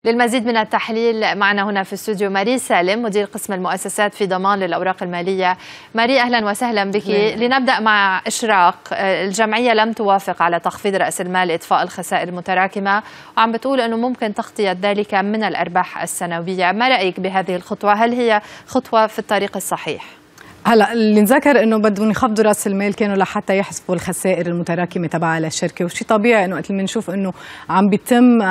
للمزيد من التحليل معنا هنا في الاستوديو ماري سالم، مدير قسم المؤسسات في ضمان للأوراق المالية. ماري، أهلا وسهلا بك. لنبدأ مع إشراق. الجمعية لم توافق على تخفيض رأس المال إطفاء الخسائر المتراكمة، وعم بتقول أنه ممكن تغطية ذلك من الأرباح السنوية. ما رأيك بهذه الخطوة؟ هل هي خطوة في الطريق الصحيح؟ هلا اللي نذكر انه بدهم يخفضوا راس المال كانوا لحتى يحسبوا الخسائر المتراكمه تبع الشركه، وشيء طبيعي انه وقت اللي بنشوف انه عم بيتم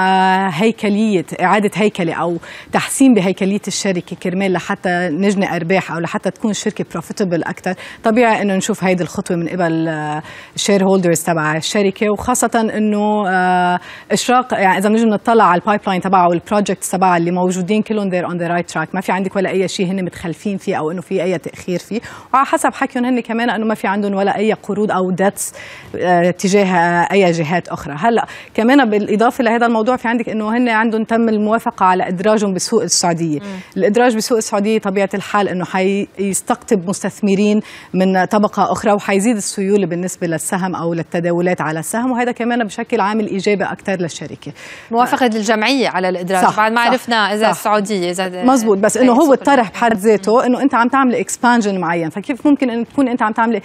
اعاده هيكله او تحسين بهيكليه الشركه كرمال لحتى نجني ارباح او لحتى تكون الشركه بروفيتبل اكثر، طبيعي انه نشوف هيدي الخطوه من قبل الشير هولدرز تبع الشركه، وخاصه انه اشراق يعني اذا بنجي نطلع على البايب لاين تبعه والبروجكتس تبعه اللي موجودين كلهم ذير اون ذا رايت تراك، ما في عندك ولا اي شيء هن متخلفين فيه او انه في اي تاخير فيه، وعلى حسب حكيهم هن كمان انه ما في عندهم ولا اي قروض او ديتس تجاه اي جهات اخرى. هلا كمان بالاضافه لهذا الموضوع في عندك انه هن عندهم تم الموافقه على ادراجهم بسوق السعوديه. الادراج بسوق السعوديه طبيعه الحال انه حيستقطب مستثمرين من طبقه اخرى وحيزيد السيوله بالنسبه للسهم او للتداولات على السهم، وهذا كمان بشكل عامل ايجابي اكثر للشركه. موافقه الجمعيه على الادراج صح بعد ما عرفنا اذا السعوديه اذا مزبوط، بس انه هو الطرح بحد ذاته انه انت عم تعمل اكسبانجن معين، فكيف ممكن ان تكون انت عم تعمل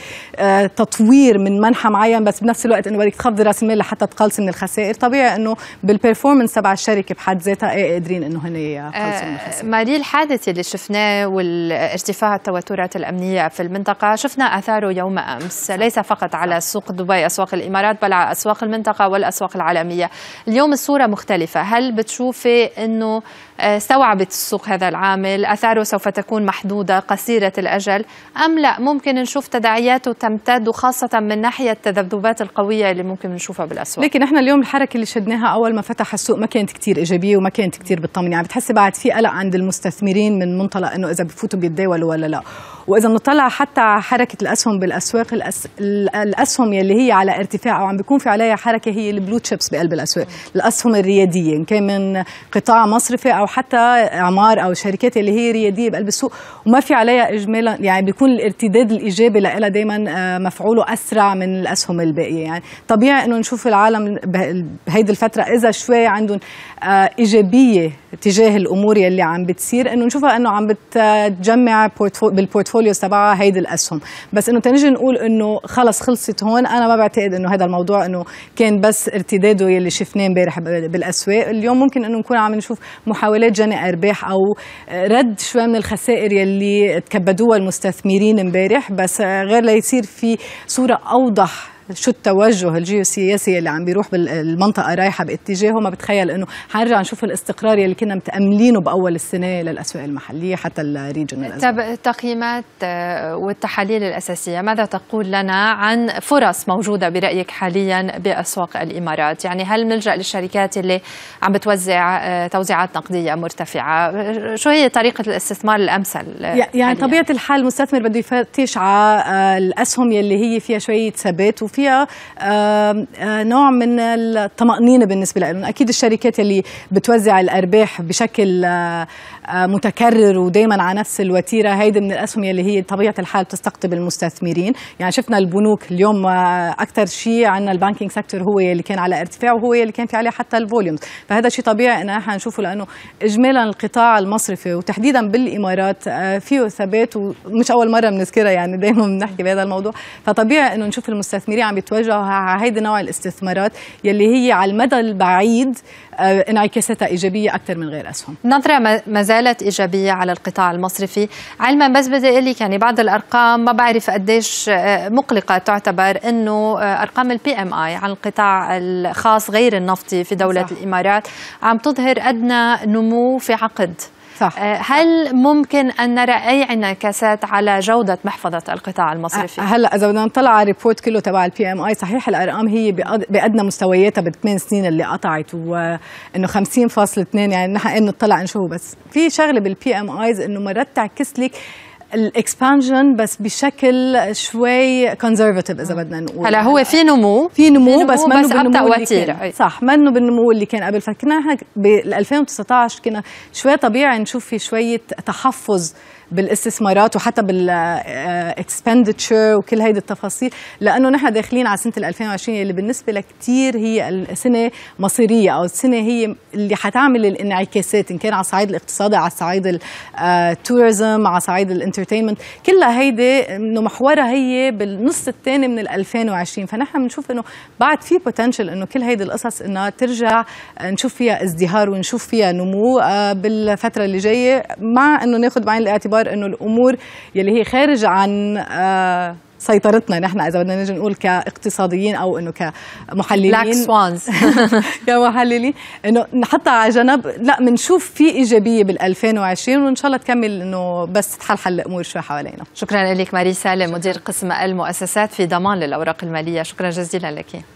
تطوير من منحى معين بس بنفس الوقت انه بدك تخفض راس المال لحتى تقلصي من الخسائر؟ طبيعي انه بالبرفورمنس تبع الشركه بحد ذاتها قادرين انه هن يقلصوا من الخسائر. ماري، الحادث اللي شفناه والارتفاع التوترات الامنيه في المنطقه شفنا اثاره يوم امس، ليس فقط على سوق دبي اسواق الامارات بل على اسواق المنطقه والاسواق العالميه. اليوم الصوره مختلفه، هل بتشوفي انه استوعبت السوق هذا العامل، اثاره سوف تكون محدوده قصيره الاجل ام لا ممكن نشوف تداعياته تمتد، وخاصه من ناحيه التذبذبات القويه اللي ممكن نشوفها بالاسواق؟ لكن احنا اليوم الحركه اللي شدناها اول ما فتح السوق ما كانت كثير ايجابيه وما كانت كثير بتطمن، يعني بتحسي بعد في قلق عند المستثمرين من منطلق انه اذا بفوتوا بيتداولوا ولا لا. واذا بنطلع حتى على حركه الاسهم بالاسواق، الاسهم يلي هي على ارتفاع او عم بيكون في عليها حركه هي البلو تشيبس بقلب الاسواق، الاسهم الرياديه ان كان من قطاع مصرفي او حتى اعمار او شركات اللي هي رياديه بقلب السوق وما في عليها اجمالا، يعني بيكون الارتداد الايجابي لها دائما مفعوله اسرع من الاسهم الباقيه. يعني طبيعي انه نشوف العالم بهيدي الفتره اذا شوي عندهم ايجابيه تجاه الامور يلي عم بتصير، انه نشوفها انه عم بتجمع بالبورتفوليوز تبعها هيدي الاسهم، بس انه تنجي نقول انه خلص خلصت هون، انا ما بعتقد انه هذا الموضوع انه كان بس ارتداده يلي شفناه امبارح بالاسواق. اليوم ممكن انه نكون عم نشوف محاولات جني ارباح او رد شوي من الخسائر يلي تكبدوها المستثمرين امبارح، بس غير ليصير في صوره اوضح شو التوجه الجيوسياسي اللي عم بيروح بالمنطقه رايحه باتجاهه، ما بتخيل انه حنرجع نشوف الاستقرار اللي كنا متاملينه باول السنه للاسواق المحليه حتى الريجنال. طب التقييمات والتحاليل الاساسيه ماذا تقول لنا عن فرص موجوده برايك حاليا باسواق الامارات؟ يعني هل نلجا للشركات اللي عم بتوزع توزيعات نقديه مرتفعه؟ شو هي طريقه الاستثمار الامثل؟ يعني طبيعه الحال المستثمر بده يفتش على الاسهم يلي هي فيها شويه ثبات فيها نوع من الطمأنينة بالنسبة لهم. أكيد الشركات اللي بتوزع الأرباح بشكل متكرر ودايما على نفس الوتيرة، هيدي من الأسهم اللي هي طبيعة الحال بتستقطب المستثمرين. يعني شفنا البنوك اليوم أكثر شيء عندنا البانكينج سيكتور هو اللي كان على ارتفاع وهو اللي كان في عليه حتى الفوليومز، فهذا شيء طبيعي إن احنا نشوفه لأنه إجمالا القطاع المصرفي وتحديدا بالإمارات فيه ثبات، ومش أول مرة بنذكرها يعني دايما بنحكي بهذا الموضوع، فطبيعي إنه نشوف المستثمرين عم بيتوجهوا على هيدي نوع الاستثمارات يلي هي على المدى البعيد انعكاساتها ايجابيه اكثر من غير اسهم. نظره ما زالت ايجابيه على القطاع المصرفي، علما بس بدي اقول لك يعني بعض الارقام ما بعرف قديش مقلقه تعتبر، انه ارقام البي ام اي عن القطاع الخاص غير النفطي في دوله صح. الامارات عم تظهر ادنى نمو في عقد. صح. هل ممكن أن نرى أي انعكاسات على جودة محفظة القطاع المصرفي؟ هلا إذا بدنا نطلع على الريبورت كله تبع البي ام اي، صحيح الأرقام هي بأدنى مستوياتها ب8 سنين اللي قطعت، وإنه 50.2 يعني نحن نطلع نشوفه، بس في شغلة بالبي ام ايز إنه مرات تعكس لك الاكسبانجن بس بشكل شوي كونزرفاتيف اذا بدنا نقول. هلا هو في نمو بس منه بالنمو اللي كان صح، منه بالنمو اللي كان قبل. فكنا احنا بال 2019 كنا شوي طبيعي نشوف في شويه تحفظ بالاستثمارات وحتى بالاكسبندتشر وكل هيدي التفاصيل، لانه نحن داخلين على سنه 2020 اللي بالنسبه لكثير هي السنه مصيريه، او السنه هي اللي حتعمل الانعكاسات ان كان على الصعيد الاقتصادي، على صعيد التوريزم، على صعيد الانترتينمنت، كلها هيدي انه محورها هي بالنص الثاني من 2020. فنحن بنشوف انه بعد في بوتنشل انه كل هيدي القصص انها ترجع نشوف فيها ازدهار ونشوف فيها نمو بالفتره اللي جايه، مع انه ناخذ بعين الاعتبار انه الامور يلي هي خارج عن سيطرتنا نحن اذا بدنا نجي نقول كاقتصاديين او انه كمحللين بلاك سوانز كمحللين انه نحطها على جنب. لا، بنشوف في ايجابيه بال 2020 وان شاء الله تكمل انه بس تحلحل الامور شوي حوالينا. شكرا لك ماري سالم، مدير قسم المؤسسات في ضمان للاوراق الماليه، شكرا جزيلا لك.